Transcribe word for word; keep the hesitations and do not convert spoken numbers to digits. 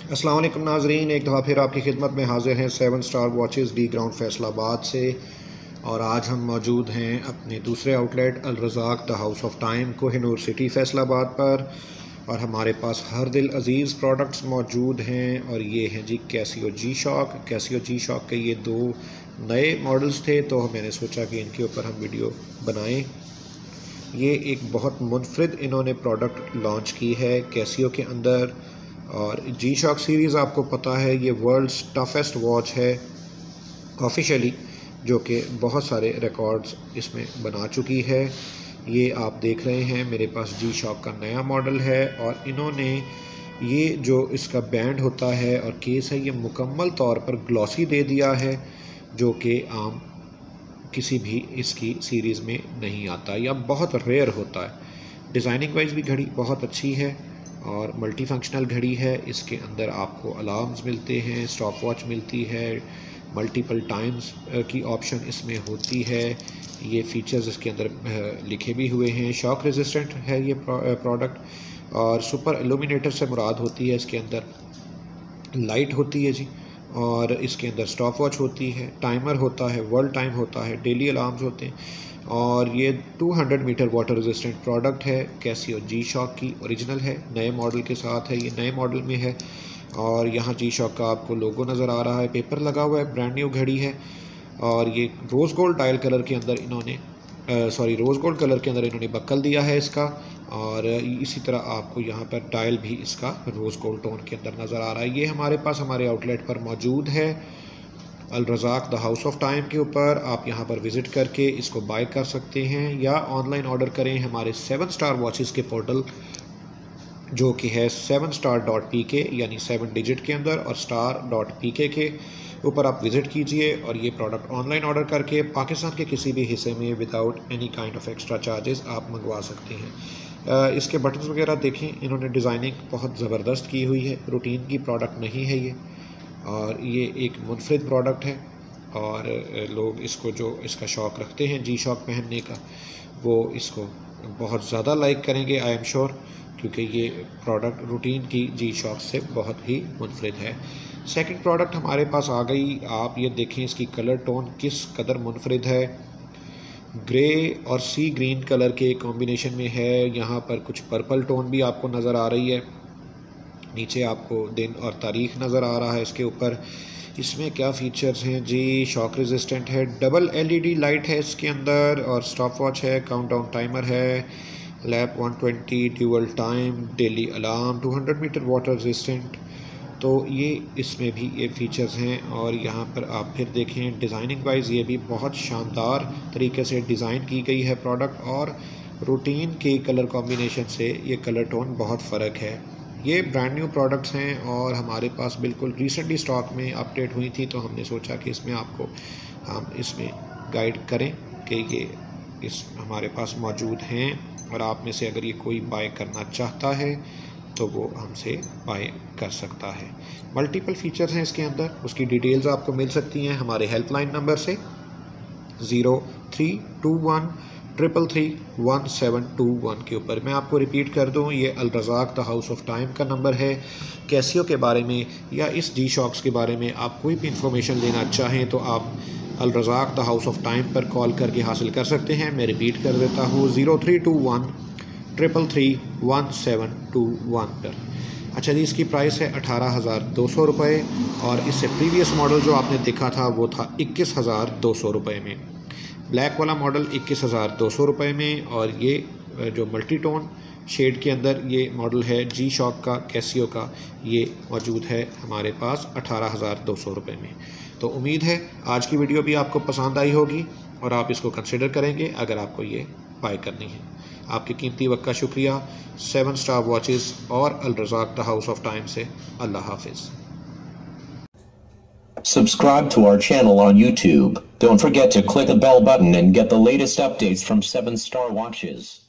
अस्सलाम वालेकुम नाजरीन, एक दफ़ा फिर आपकी खिदमत में हाजिर हैं seven star watches D ground Faisalabad से। और आज हम मौजूद हैं अपने दूसरे outlet Al Razzaq the house of time Kohinoor city Faisalabad पर। और हमारे पास हर दिल अजीज़ प्रोडक्ट्स मौजूद हैं। और ये हैं जी Casio G shock. Casio G shock के ये दो नए मॉडल्स थे, तो मैंने सोचा कि इनके ऊपर हम वीडियो बनाएं। ये एक बहुत मुनफरिद इन्होंने प्रोडक्ट लॉन्च की है कैसियो के अंदर। और जी शॉक सीरीज़ आपको पता है ये वर्ल्ड्स टफेस्ट वॉच है ऑफिशियली, जो कि बहुत सारे रिकॉर्ड्स इसमें बना चुकी है। ये आप देख रहे हैं मेरे पास जी शॉक का नया मॉडल है। और इन्होंने ये जो इसका बैंड होता है और केस है, ये मुकम्मल तौर पर ग्लॉसी दे दिया है, जो कि आम किसी भी इसकी सीरीज़ में नहीं आता या बहुत रेयर होता है। डिज़ाइनिंग वाइज भी घड़ी बहुत अच्छी है और मल्टी फंक्शनल घड़ी है। इसके अंदर आपको अलार्म्स मिलते हैं, स्टॉप वॉच मिलती है, मल्टीपल टाइम्स की ऑप्शन इसमें होती है। ये फीचर्स इसके अंदर लिखे भी हुए हैं। शॉक रेजिस्टेंट है ये प्रोडक्ट। और सुपर इल्यूमिनेटर से मुराद होती है इसके अंदर लाइट होती है जी। और इसके अंदर स्टॉप वॉच होती है, टाइमर होता है, वर्ल्ड टाइम होता है, डेली अलार्म्स होते हैं। और ये two hundred metre water resistant product है। कैसियो जी शॉक की ओरिजिनल है, नए मॉडल के साथ है, ये नए मॉडल में है। और यहाँ जी शॉक का आपको लोगो नज़र आ रहा है, पेपर लगा हुआ है, ब्रांड न्यू घड़ी है। और ये रोज़ गोल्ड टाइल कलर के अंदर इन्होंने सॉरी रोज़ गोल्ड कलर के अंदर इन्होंने बक्कल दिया है इसका। और इसी तरह आपको यहाँ पर टाइल भी इसका रोज़ गोल्ड टोन के अंदर नज़र आ रहा है। ये हमारे पास हमारे आउटलेट पर मौजूद है Al Razzaq the house of time के ऊपर। आप यहाँ पर विज़िट करके इसको बाय कर सकते हैं या ऑनलाइन ऑर्डर करें हमारे सेवन स्टार वॉचेस के पोर्टल, जो कि है सेवन स्टार डॉट पी के, यानी सेवन डिजिट के अंदर और स्टार डॉट पी के के ऊपर आप विज़िट कीजिए। और ये प्रोडक्ट ऑनलाइन ऑर्डर करके पाकिस्तान के किसी भी हिस्से में without any kind of extra charges आप मंगवा सकते हैं। इसके बटन्स वगैरह देखें, इन्होंने डिज़ाइनिंग बहुत ज़बरदस्त की हुई है, रूटीन की प्रोडक्ट नहीं है ये। और ये एक मुनफरिद प्रोडक्ट है और लोग इसको जो इसका शौक़ रखते हैं जी शॉक पहनने का, वो इसको बहुत ज़्यादा लाइक करेंगे आई एम श्योर, क्योंकि ये प्रोडक्ट रूटीन की जी शॉक से बहुत ही मुनफरिद है। सेकंड प्रोडक्ट हमारे पास आ गई। आप ये देखें इसकी कलर टोन किस कदर मुनफरिद है। ग्रे और सी ग्रीन कलर के कॉम्बिनेशन में है। यहाँ पर कुछ पर्पल टोन भी आपको नज़र आ रही है। नीचे आपको दिन और तारीख नज़र आ रहा है इसके ऊपर। इसमें क्या फ़ीचर्स हैं जी, शॉक रेजिस्टेंट है, डबल एलईडी लाइट है इसके अंदर, और स्टॉप वॉच है, काउंटडाउन टाइमर है, lap one twenty, dual time, daily alarm, two hundred metre water resistant. तो ये इसमें भी ये फ़ीचर्स हैं। और यहाँ पर आप फिर देखें डिज़ाइनिंग वाइज ये भी बहुत शानदार तरीके से डिज़ाइन की गई है प्रोडक्ट। और रूटीन के कलर कॉम्बिनेशन से ये कलर टोन बहुत फ़र्क है। ये ब्रांड न्यू प्रोडक्ट्स हैं और हमारे पास बिल्कुल रिसेंटली स्टॉक में अपडेट हुई थी, तो हमने सोचा कि इसमें आपको हम इसमें गाइड करें कि ये इस हमारे पास मौजूद हैं। और आप में से अगर ये कोई बाय करना चाहता है तो वो हमसे बाय कर सकता है। मल्टीपल फीचर्स हैं इसके अंदर, उसकी डिटेल्स आपको मिल सकती हैं हमारे हेल्पलाइन नंबर से zero three two one triple three one seven two one के ऊपर। मैं आपको रिपीट कर दूं, ये Al Razzaq the house of time का नंबर है। कैसियो के बारे में या इस जी शॉक्स के बारे में आप कोई भी इंफॉर्मेशन लेना चाहें तो आप Al Razzaq the house of time पर कॉल करके हासिल कर सकते हैं। मैं रिपीट कर देता हूँ, zero three two one triple three one seven two one पर। अच्छा जी, इसकी प्राइस है अठारह हज़ार दो सौ रुपये। और इससे प्रीवियस मॉडल जो आपने देखा था वो था इक्कीस हज़ार दो सौ रुपये में। ब्लैक वाला मॉडल इक्कीस हज़ार दो सौ रुपये में। और ये जो मल्टी टोन शेड के अंदर ये मॉडल है जी शॉक का कैसियो का, ये मौजूद है हमारे पास अठारह हज़ार दो सौ रुपये में। तो उम्मीद है आज की वीडियो भी आपको पसंद आई होगी और आप इसको कंसिडर करेंगे अगर आपको ये बाय करनी है। आपकी कीमती वक्त का शुक्रिया। सेवन स्टार वॉचेस और Al Razzaq the house of time से अल्लाह हाफिज़। Subscribe to our channel on YouTube. Don't forget to click the bell button and get the latest updates from seven star Watches.